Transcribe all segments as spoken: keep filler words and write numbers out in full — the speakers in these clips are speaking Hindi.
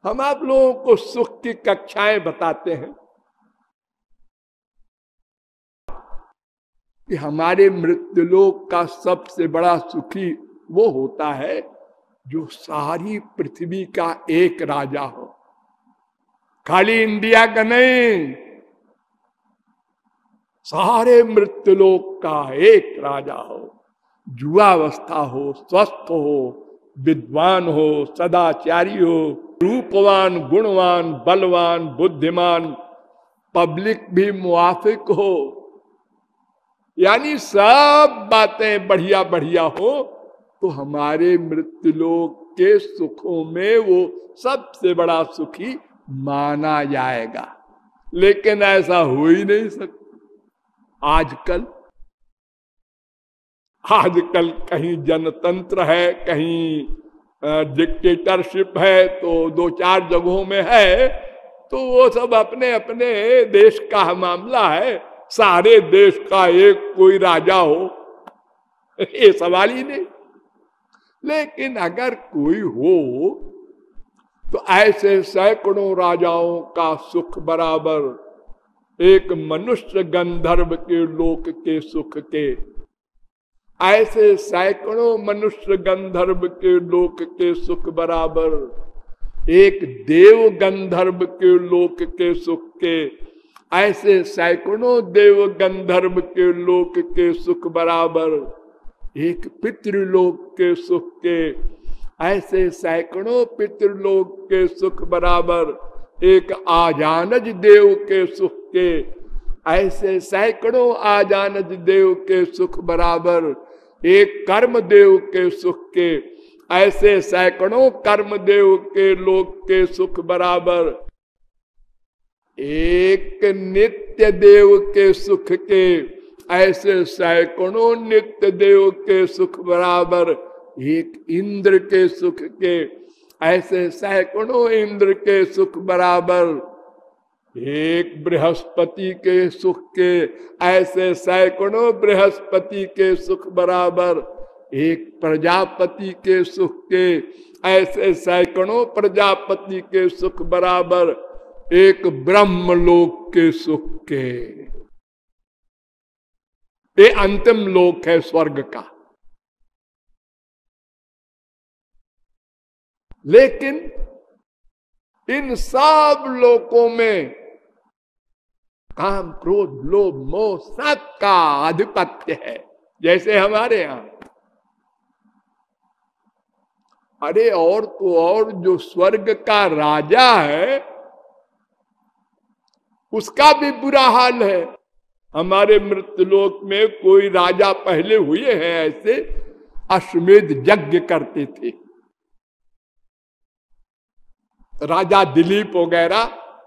हम आप लोगों को सुख की कक्षाएं बताते हैं कि हमारे मृत्युलोक का सबसे बड़ा सुखी वो होता है जो सारी पृथ्वी का एक राजा हो, खाली इंडिया का नहीं, सारे मृत्युलोक का एक राजा हो, जुआवस्था हो, स्वस्थ हो, विद्वान हो, सदाचारी हो, रूपवान, गुणवान, बलवान, बुद्धिमान, पब्लिक भी मुआफिक हो, यानी सब बातें बढ़िया बढ़िया हो, तो हमारे मृत्युलोक के सुखों में वो सबसे बड़ा सुखी माना जाएगा। लेकिन ऐसा हो ही नहीं सकता। आजकल आजकल कहीं जनतंत्र है, कहीं डिक्टेटरशिप है, तो दो चार जगहों में है, तो वो सब अपने अपने देश का मामला है। सारे देश का एक कोई राजा हो ये सवाल ही नहीं। लेकिन अगर कोई हो तो ऐसे सैकड़ों राजाओं का सुख बराबर एक मनुष्य गंधर्व के लोक के सुख के, ऐसे सैकड़ों मनुष्य गंधर्व के लोक के सुख बराबर एक देव गंधर्व के लोक के सुख के, ऐसे सैकड़ों देव गंधर्व के लोक के सुख बराबर एक पितृलोक के सुख के, ऐसे सैकड़ों पितृलोक के सुख बराबर एक आजानज देव के सुख के, ऐसे सैकड़ों आजानज देव के सुख बराबर एक कर्म देव के सुख के, ऐसे सैकड़ों कर्म देव के लोक के सुख बराबर एक नित्य देव के सुख के, ऐसे सैकड़ों नित्य देव के सुख बराबर एक इंद्र के सुख के, ऐसे सैकड़ों इंद्र के सुख बराबर एक बृहस्पति के सुख के, ऐसे सैकड़ों बृहस्पति के सुख बराबर एक प्रजापति के सुख के, ऐसे सैकड़ों प्रजापति के सुख बराबर एक ब्रह्मलोक के सुख के। ये अंतिम लोक है स्वर्ग का। लेकिन इन सब लोकों में काम, क्रोध, लोभ, मोह सबका आधिपत्य है, जैसे हमारे यहां। अरे और तो और जो स्वर्ग का राजा है उसका भी बुरा हाल है। हमारे मृत्युलोक में कोई राजा पहले हुए हैं ऐसे, अश्वमेध यज्ञ करते थे, राजा दिलीप वगैरह।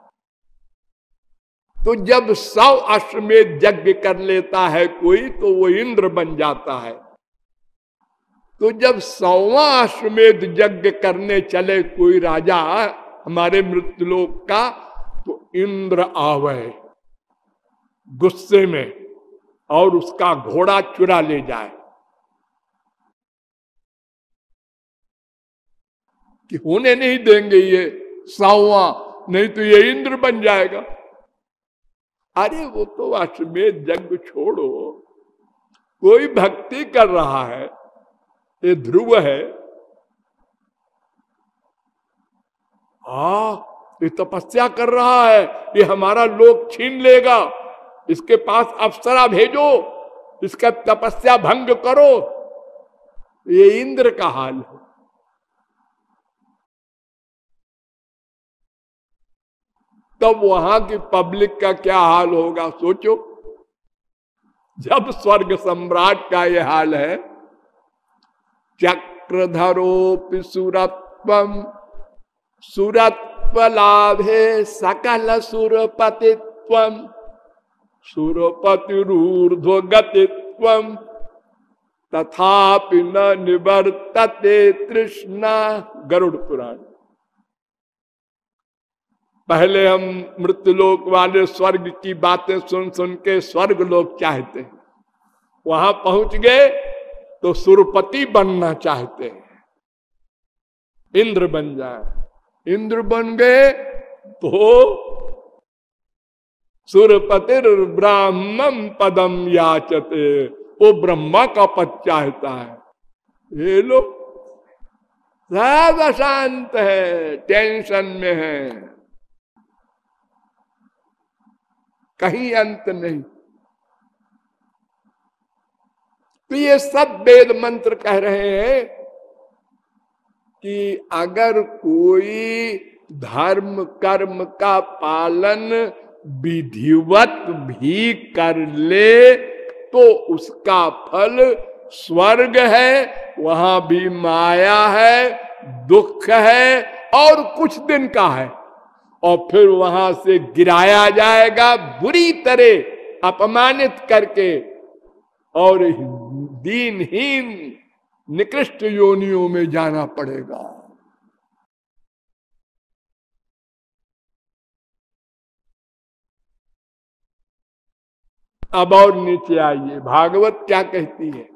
तो जब सौ अश्वमेध यज्ञ कर लेता है कोई तो वो इंद्र बन जाता है। तो जब सौवां अश्वमेध यज्ञ करने चले कोई राजा हमारे मृत्युलोक का, तो इंद्र आवे गुस्से में और उसका घोड़ा चुरा ले जाए कि होने नहीं देंगे ये सौवां, नहीं तो ये इंद्र बन जाएगा। अरे वो तो अश्वमेध यज्ञ छोड़ो, कोई भक्ति कर रहा है, ये ध्रुव है, आ ये तपस्या कर रहा है, ये हमारा लोक छीन लेगा, इसके पास अप्सरा भेजो, इसका तपस्या भंग करो। ये इंद्र का हाल है। तब वहां की पब्लिक का क्या हाल होगा सोचो। जब स्वर्ग सम्राट का यह हाल है, चक्रधरोपि सुरत्वम सुरत्वलाभे सकल सुरपतित्वम सुरपतिरूर्ध्व गतित्वम तथापि न निवर्तते तृष्णा। गरुड़ पुराण। पहले हम मृत्युलोक वाले स्वर्ग की बातें सुन सुन के स्वर्ग लोग चाहते हैं, वहां पहुंच गए तो सुरपति बनना चाहते हैं, इंद्र बन जाए। इंद्र बन गए तो सुरपतिर ब्राह्मण पदम याचते, वो ब्रह्मा का पद चाहता है। ये लोग सब अशांत है, टेंशन में है, कहीं अंत नहीं। तो ये सब वेद मंत्र कह रहे हैं कि अगर कोई धर्म कर्म का पालन विधिवत भी कर ले तो उसका फल स्वर्ग है, वहां भी माया है, दुख है और कुछ दिन का है, और फिर वहां से गिराया जाएगा बुरी तरह अपमानित करके, और दीनहीन निकृष्ट योनियों में जाना पड़ेगा। अब और नीचे आइए, भागवत क्या कहती है।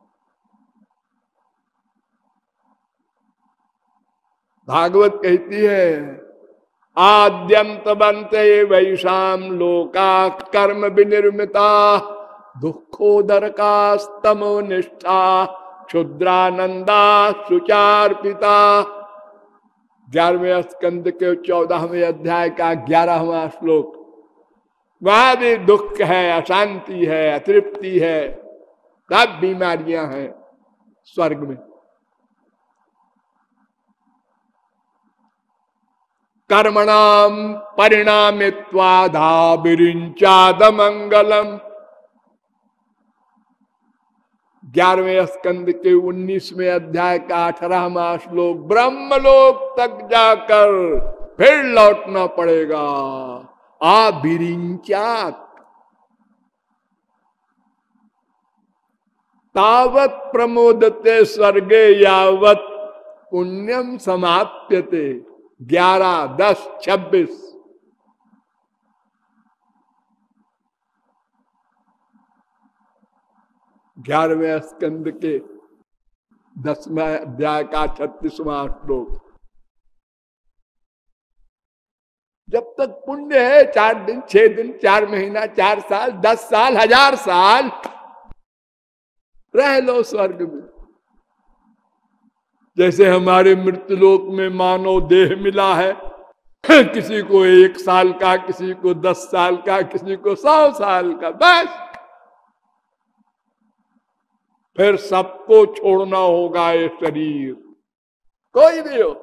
भागवत कहती है आद्यंत बंते वैशाम लोका कर्म विनिर्मिता दुखोदर का स्तमो निष्ठा क्षुद्रानंदा सुचार्पिता। ग्यारहवें स्कंद के चौदहवें अध्याय का ग्यारहवां श्लोक। वहां भी दुख है, अशांति है, अतृप्ति है, सब बीमारियां हैं स्वर्ग में। कर्मणाम परिणामित्वाधा विरिंचाद मंगलम। ग्यारहवें स्कंद के उन्नीसवें अध्याय का अठारहवां श्लोक। ब्रह्मलोक तक जाकर फिर लौटना पड़ेगा। आ विरिंचात तावत प्रमोदते स्वर्गे यावत पुण्यम समाप्यते। ग्यारह दस छब्बीस। ग्यारहवें स्कंद के दसवें अध्याय का छत्तीसवां श्लोक। जब तक पुण्य है, चार दिन, छह दिन, चार महीना, चार साल, दस साल, हजार साल रह लो स्वर्ग में। जैसे हमारे मृत्युलोक में मानव देह मिला है, किसी को एक साल का, किसी को दस साल का, किसी को सौ साल का, बस फिर सबको छोड़ना होगा ये शरीर, कोई भी हो।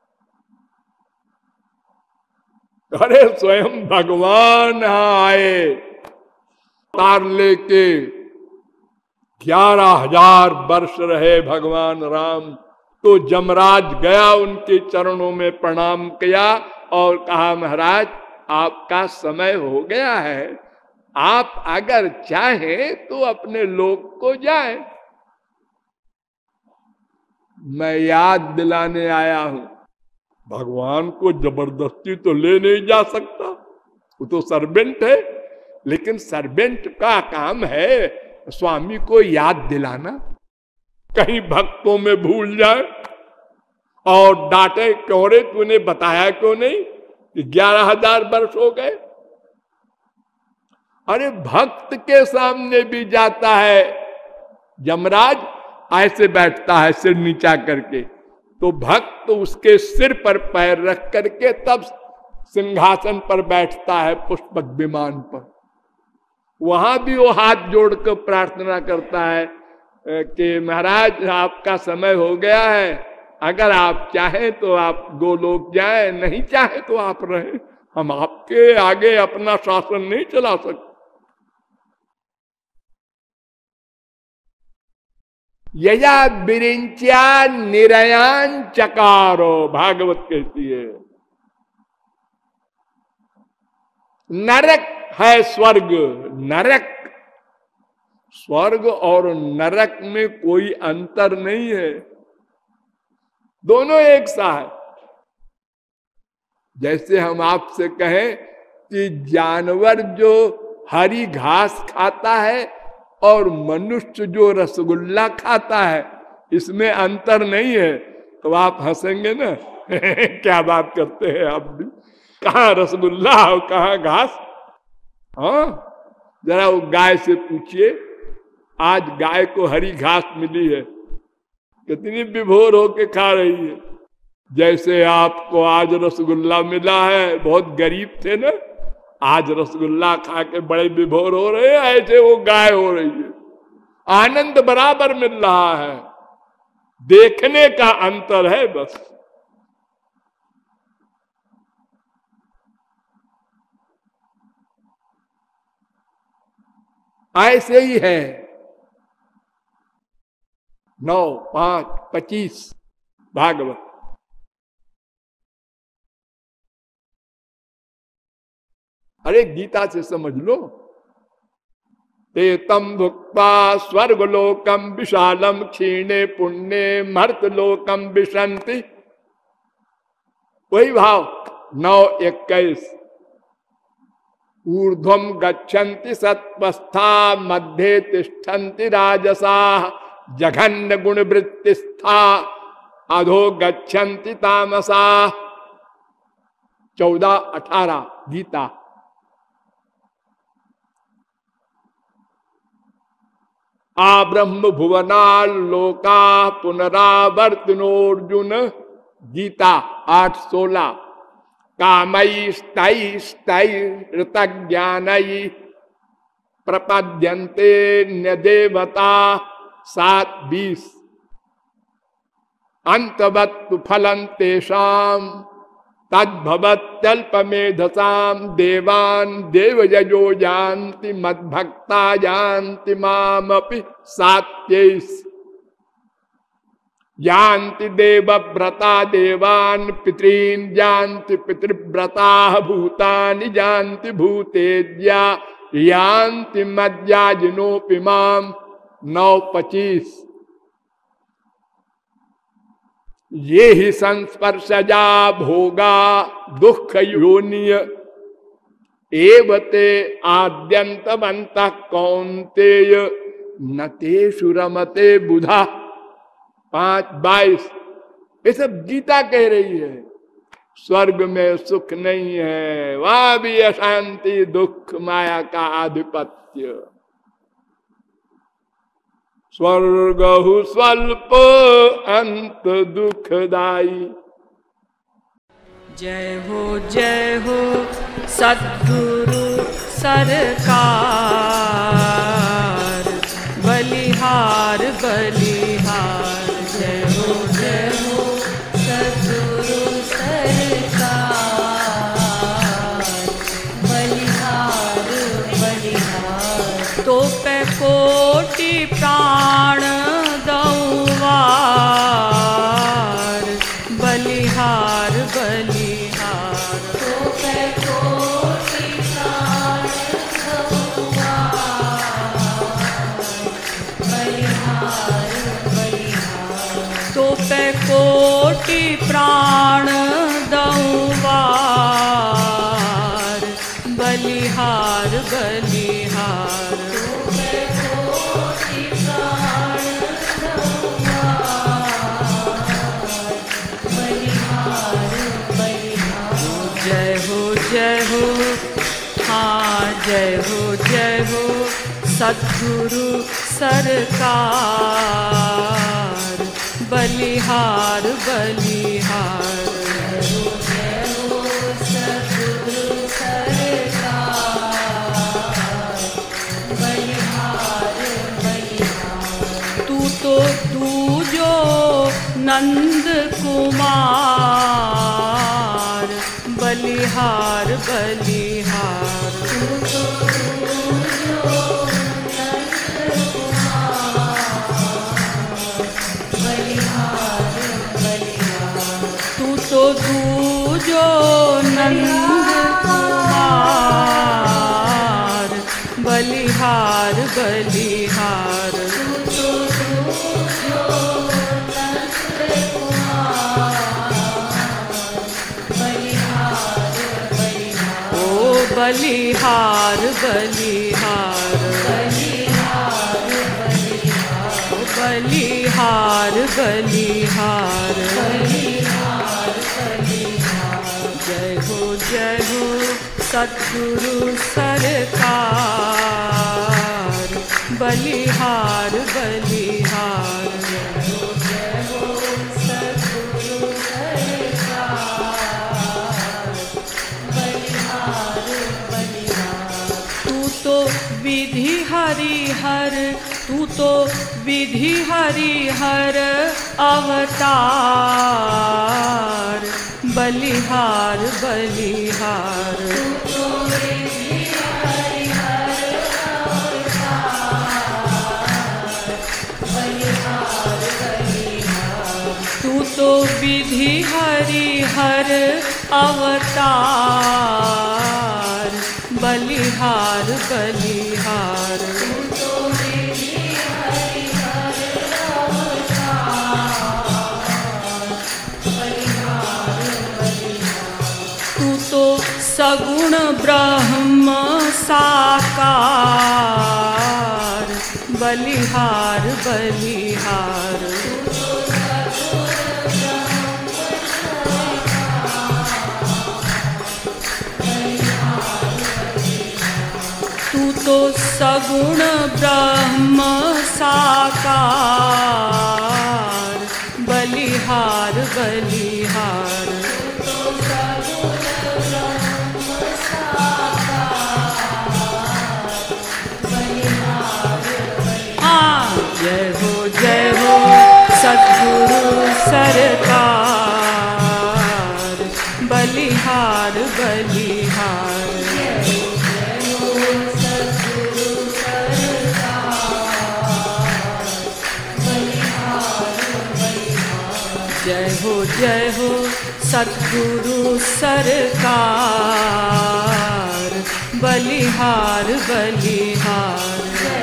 अरे स्वयं भगवान यहां आए, तार लेके ग्यारह हजार वर्ष रहे भगवान राम। तो जमराज गया, उनके चरणों में प्रणाम किया और कहा महाराज आपका समय हो गया है, आप अगर चाहें तो अपने लोक को जाएं। मैं याद दिलाने आया हूं। भगवान को जबरदस्ती तो ले नहीं जा सकता, वो तो सर्वेंट है, लेकिन सर्वेंट का काम है स्वामी को याद दिलाना। कहीं भक्तों में भूल जाए और डांटे क्यों रे, तूने बताया क्यों नहीं कि ग्यारह हजार वर्ष हो गए। अरे भक्त के सामने भी जाता है यमराज, ऐसे बैठता है सिर नीचा करके, तो भक्त तो उसके सिर पर पैर रख करके तब सिंहासन पर बैठता है पुष्पक विमान पर। वहां भी वो हाथ जोड़कर प्रार्थना करता है कि महाराज आपका समय हो गया है, अगर आप चाहें तो आप गोलोक जाएं, नहीं चाहे तो आप रहें, हम आपके आगे अपना शासन नहीं चला सकते। यया विरिंच्या निरयान चकारो, भागवत कहती है। नरक है स्वर्ग, नरक, स्वर्ग और नरक में कोई अंतर नहीं है, दोनों एक सा है। जैसे हम आपसे कहें कि जानवर जो हरी घास खाता है और मनुष्य जो रसगुल्ला खाता है, इसमें अंतर नहीं है, तो आप हंसेंगे ना, क्या बात करते हैं आप भी, कहाँ रसगुल्ला और कहाँ घास। हाँ, जरा वो गाय से पूछिए, आज गाय को हरी घास मिली है, कितनी विभोर होके खा रही है। जैसे आपको आज रसगुल्ला मिला है, बहुत गरीब थे ना, आज रसगुल्ला खा के बड़े विभोर हो रहे हैं, ऐसे वो गाय हो रही है। आनंद बराबर मिल रहा है, देखने का अंतर है बस। ऐसे ही है। नौ पांच पच्चीस भागवत। अरे गीता से समझ लो। ते तम भुक्त्वा स्वर्गलोकम विशालम क्षीणे पुण्ये मर्तलोकम विशन्ति। वही भाव। नौ इक्कीस। ऊर्ध्वम गच्छन्ति सत्वस्था मध्ये तिष्ठन्ति राजसा जघन्य गुण वृत्तिस्था अधो गच्छन्ति तामसा। चौदह अठारह गीता। आ ब्रह्म भुवना लोका पुनरावर्तनोर्जुन। गीता आठ सोलह। कामई स्तई स्तई ऋतज्ञानई प्रपद्यन्ते न्यदेवता। सात बीस। अंतवत्तु फलं तेषां तद्भवत्यल्पमेधसां देवान् देवयजो यान्ति मद्भक्ता यान्ति मामपि। सात तेईस। यान्ति देवव्रता देवान् पितॄन् यान्ति पितृव्रता भूतानि यान्ति भूतेज्या यान्ति मद्याजिनोऽपि माम्। नौ पच्चीस। ये ही संस्पर्शजा भोगा दुख योनिय एवते आद्यन्तवन्तः कौन्तेय न तेषु रमते बुधा। पांच बाईस। ये सब गीता कह रही है। स्वर्ग में सुख नहीं है, वहां भी अशांति दुख माया का आधिपत्य। स्वर्गहु स्वल्प अंत दुखदाई। जय हो जय हो सद्गुरु सरकार, बलिहार बलिहार। जय हो जय हो सद्गुरु सरकार, बलिहार बलिहार। तो पे कोटि प्राण दऊवार, बलिहार बलिहार। तो पे कोटि प्राण दऊवार, बलिहार बलिहार। तो पे कोटि प्राण दऊवार, बलिहार बलिहार। जय हो, हाँ जय हो जय हो सद्गुरु सरकार, बलिहार बलिहार। जय हो सद्गुरु सरकार, बलिहार बलिहार। तू तो तू जो नंद कुमार, बलिहार बलिहार। तू तो बलिहार बलिहार। तू तो तू जो नंद कुमार, बलिहार बलिहार। बलिहार बलिहार, बलिहार बलिहार, बलिहार बलिहार, बलिहार हो जय हो सद्गुरु सरकार, बलिहार बलिहार। जय हो जय हो सद्गुरु सरकार, बलिहार बलिहार। तू तो विधि हरिहर, तू तो विधि हरिहर अवतार, बलिहार बलिहार। तू तो विधि हरिहर अवतार, बलिहार बलिहार। तू तो विधि हरिहर अवतार, बलिहार बलिहार। सगुण ब्रह्म साकार, बलिहार बलिहार। तू तो सगुण ब्रह्म साकार, बलिहार बलिहार। जय हो जय हो सद्गुरु सरकार, बलिहार बलिहार। जय हो जय हो सद्गुरु सरकार, बलिहार बलिहार।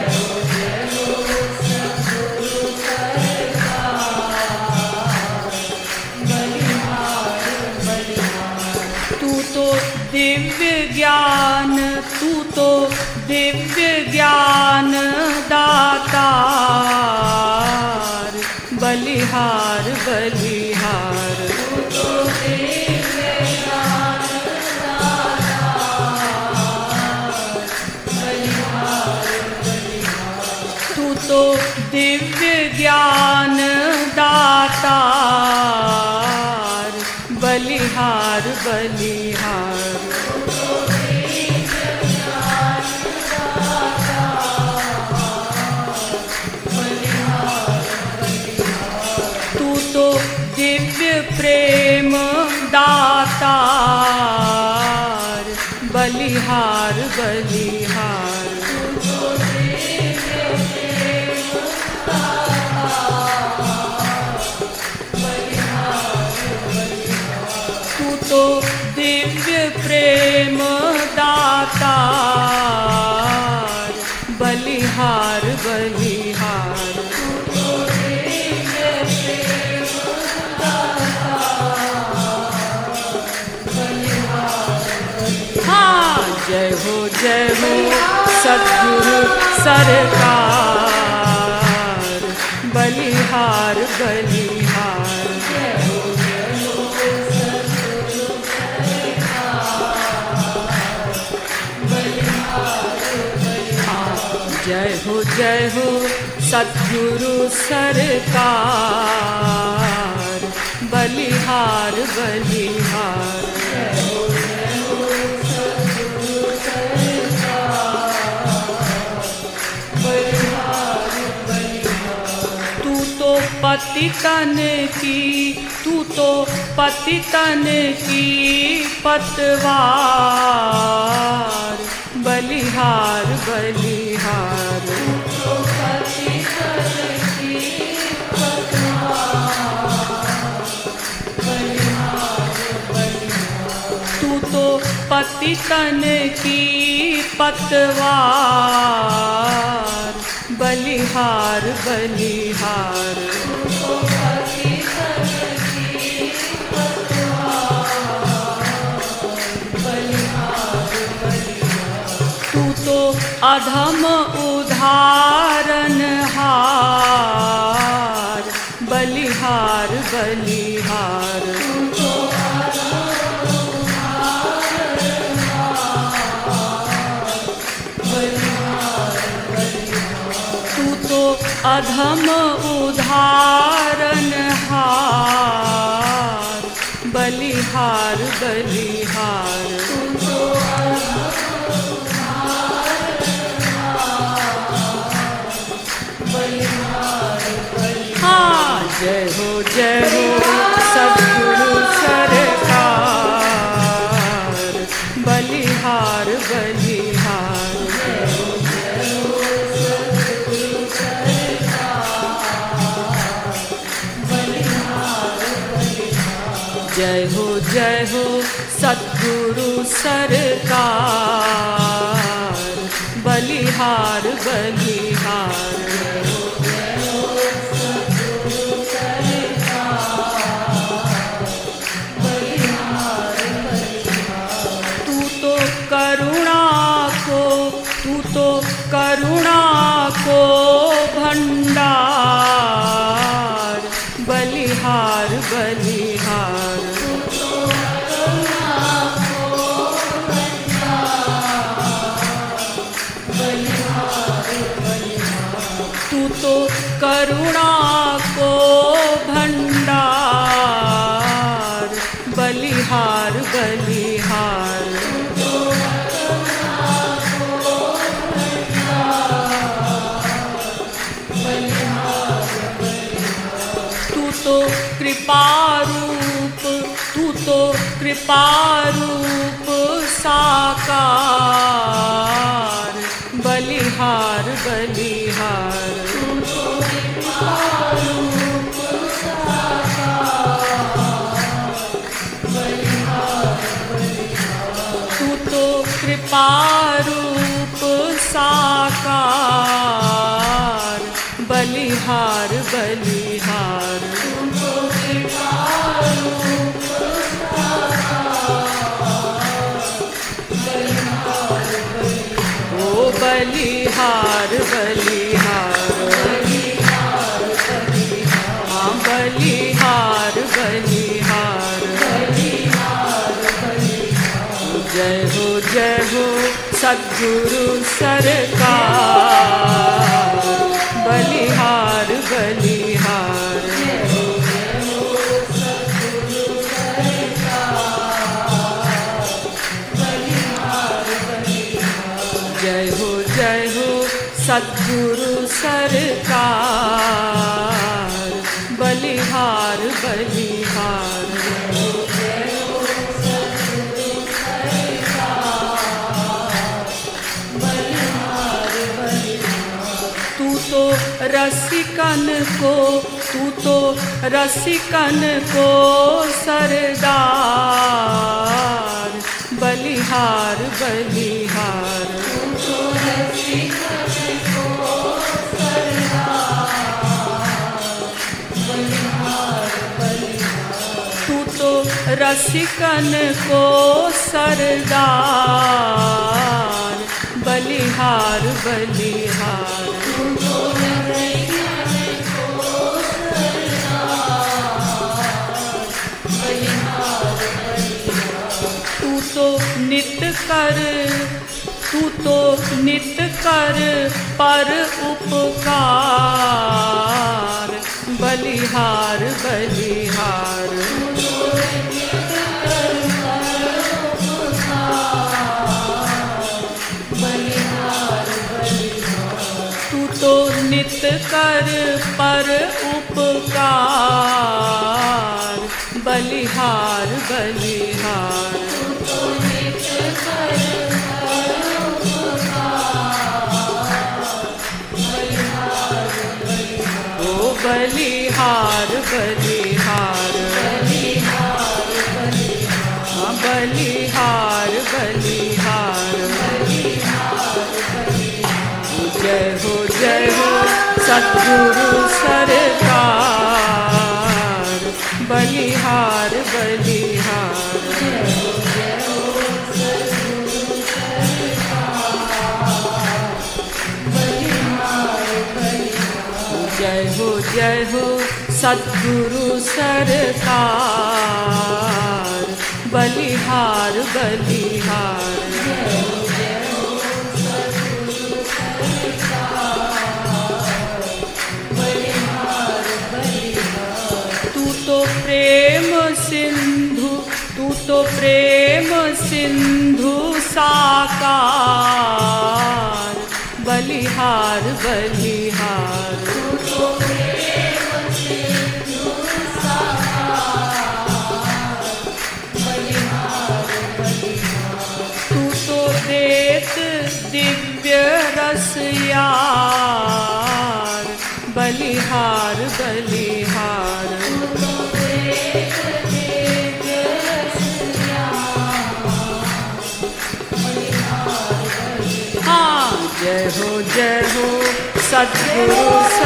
दिव्य ज्ञान, तू तो दिव्य ज्ञान दातार, बलिहार बलिहार। तू तो दिव्य ज्ञान दातार, बलिहार बलिहार। तू तो दिव्य ज्ञान दातार, बलिहार बलिहार। तू तो दिव्य प्रेम दातार, बलिहार बलिहार। तू तो दिव्य प्रेम दातार, बलिहार बलिहार। हाँ जय हो जय हो सद्गुरु सरकार, बलिहार बलिहार। जय हो जय हो सद्गुरु सरकार, बलिहार बलिहार। तू तो पतितन की, तू तो पतितन की पतवार, बलिहार बलिहार। तू तो पतितन की पतवार, बलिहार बलिहार। तू तो अधम उदाहरण हार, बलिहार बलिहार। अधम उदाहरणहार बलिहार बलिहार। हाँ जय हो जय हो सद्गुरु सरकार बलिहार बलिहार। जय हो जय हो सद्गुरु सरकार बलिहार बलिहार। तू तो करुणा को तू तो करुणा को भंडार बलिहार बलिहार। तू तो करुणा को भंडार बलिहार बलिहार। तू तो कृपा रूप तू तो कृपा रूप साकार बलिहार बलिहार। तू तो कृपा रूप साकार बलिहार बलिहार। ओ बलिहार बलिहार हाँ बलिहार बलिहार। जय हो जय हो सद्गुरु सरकार बलिहार बलिहार। जय हो जय हो सद्गुरु सरकार बलिहार बलिहार। तू तो रसिकन को तू तो रसिकन को सरदार बलिहार बलिहार। तू तो रसिकन को सरदार बलिहार बलिहार। तू तो नित कर तू तो नित कर पर उपकार बलिहार बलिहार। तू तो नित कर पर उपकार बलिहार बलिहार। ओ बलिहार बलिहार हाँ बलिहार बलिहार। जय हो जय हो सद्गुरु सरकार बलिहार बलिहार। जय हो जय हो सद्गुरु सरकार बलिहार बलिहार। प्रेम सिंधु साकार, बलिहार बलिहार। तू तो प्रेम सिंधु साकार, बलिहार बलिहार। तू तो देत दिव्य रस यार, बलिहार बलिहार। हाँ जय हो जय हो सद्गुरु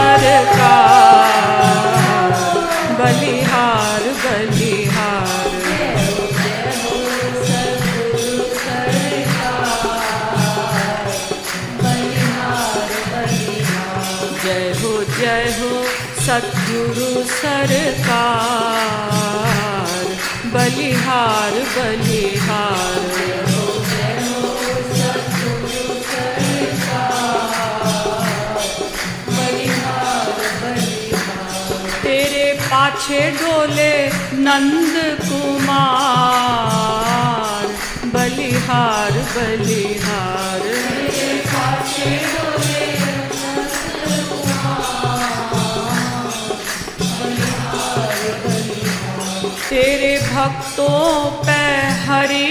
सरकार, बलिहार बलिहार। जय हो जय हो सद्गुरु सरकार, बलिहार बलिहार। तेरे पाछे डोले नंद कुमार, बलिहार बलिहार। तेरे पाछे डोले तेरे भक्तों पे हरि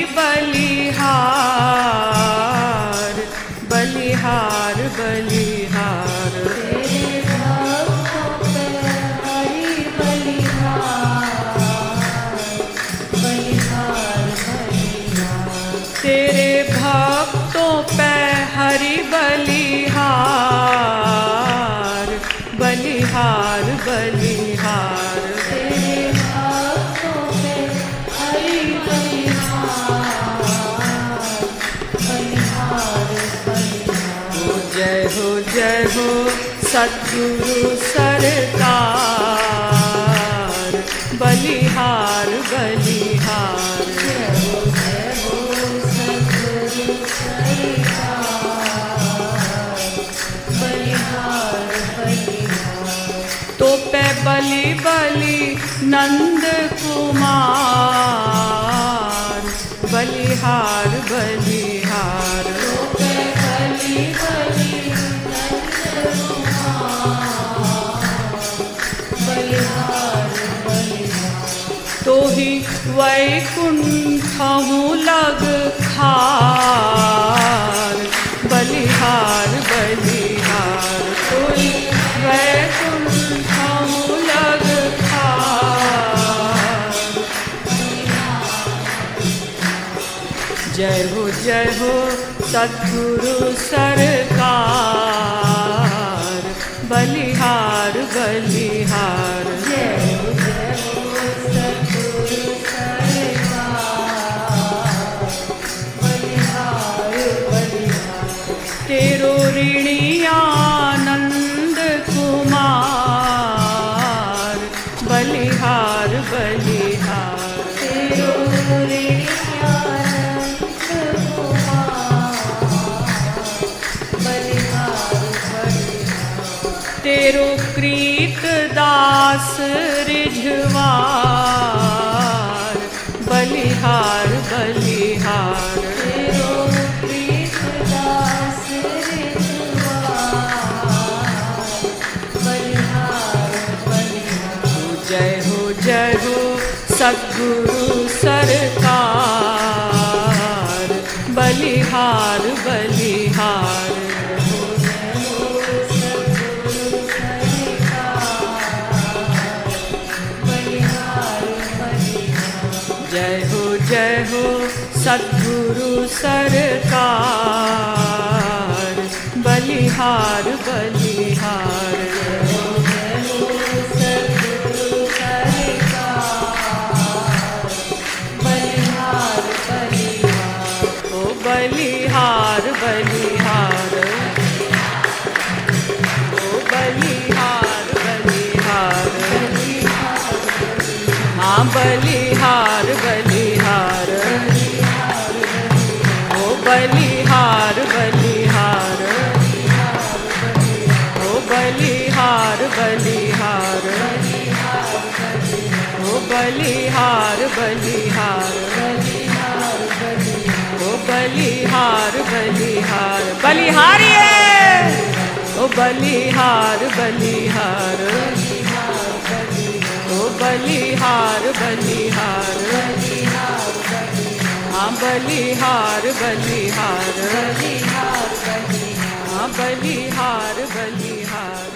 बलिहार, बलिहार बलिहार। तेरे भक्तों पे हरि बलिहार, बलिहार बलिहार। तेरे भक्तों पे हरि बलिहार, बलिहार बलिहार। जय हो जय हो सद्गुरु सरकार, बलिहार बलिहार। जय हो जय हो सद्गुरु सरकार, बलिहार बलिहार। तो पे बलि बलि नंद कुमार, बलिहार बलिहार। तो पे बलि बलि तो ही वैकुंठहु लग खार, बलिहार बलिहार। तो ही वैकुंठहु लग खार। जय हो जय हो सद्गुरु सरकार, बलिहार बलिहार। जय हो जय हो सद्गुरु सरकार, बलिहार बलिहार। तेरो ऋणी आनंद कुमार, बलिहार बलिहार। तेरो ऋणी आनंद कुमार, बलिहार बलिहार। तेरो कृत दास रिझवार, बलिहार बलिहार। तेरो कृत दास रिझवार, बलिहार बलिहार। जय हो जय हो सद्गुरु सरकार, बलिहार बलिहार। जय हो जय हो सद्गुरु सरकार, बलिहार बलिहार। बलिहार बलिहार। ओ बलिहार बलिहार, ओ बलिहार बलिहार। हाँ बलिहार बलिहार, ओ बलिहार बलिहार, ओ बलिहार बलिहार, ओ बलिहार बलिहार। बलिहार बलिहारी है ओ बलिहार बलिहार ओ बलिहार बलिहार हाँ बलिहार बलिहार हाँ बलिहार बलिहार